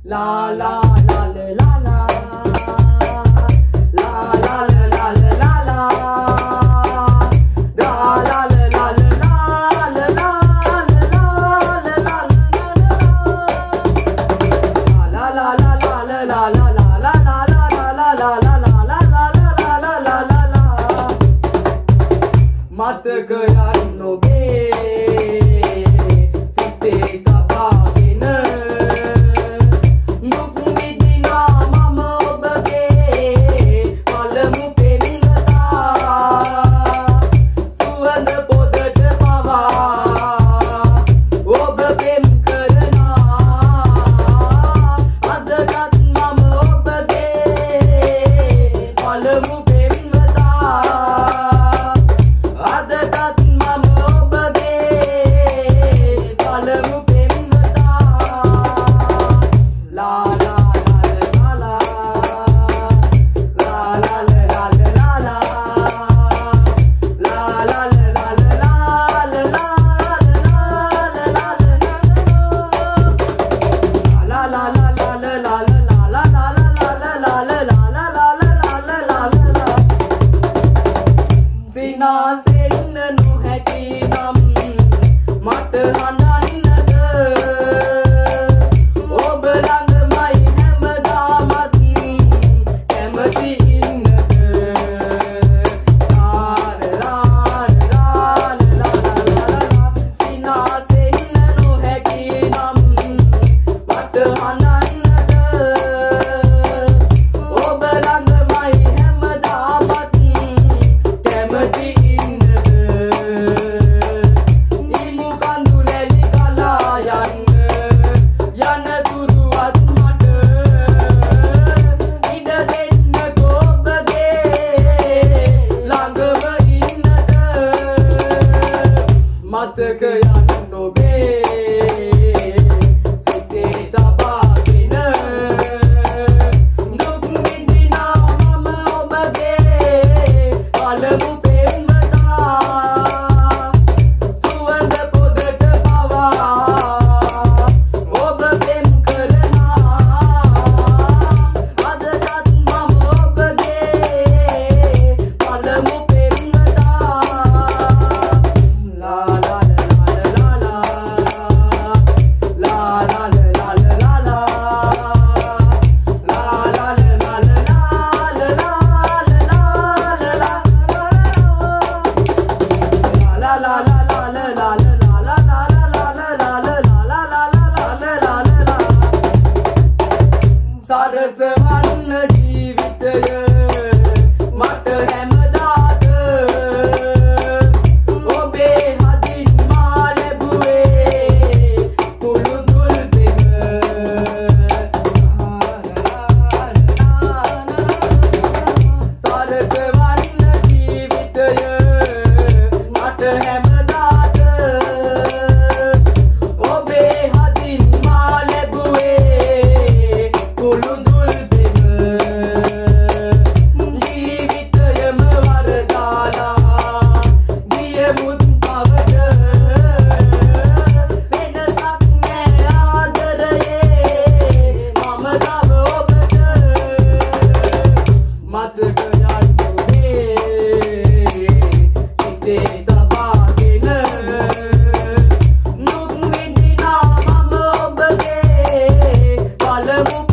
La la la la la la. La la la la la la la. La la la la la la la la. La la la la la la la la la la la. මතක යන්න ඔබේ සිතේ තබාගෙන දුක් විඳිනා මම ඔබගේ පළමු පෙම්වතා සුවඳ පොදට පවා ඔබ පෙම් කරනා අදටත් මම ඔබගේ පළමු සිනාසෙන්න නොහැකි නම් මට හඬන්නද ඔබ ළඟමයි හැමදාමත් කැමති ඉන්නද සිනාසෙන්න නොහැකි නම් මට හඬන්නද ඔබ ළඟමයි හැමදාමත් කැමති මතක යන්න ඔබේ සිතේ තබාගෙන දුක් විඳිනා මම ඔබගේ පළමු පෙම්වතා සුවඳ පොදට පවා ඔබ පෙම් කරනා අදටත් මම ඔබගේ පළමු සරසවන්න ජීවිතය මට හැමදාට ඔබේ හදින් මා ලැබුවේ කුළුඳුල් පෙම සරසවන්න ජීවිතය මට හැමදාට ඔබේ හදින් මා ලැබුවේ කුළුඳුල් පෙම ජීවිතයම වරදාලා ගියමුත් පවද වෙනසක් නෑ ආදරයේ මම තව ඔබට මතක යන්න ඔබේ සිතේ තබාගෙන දුක් විඳිනා මම ඔබගේ පළමු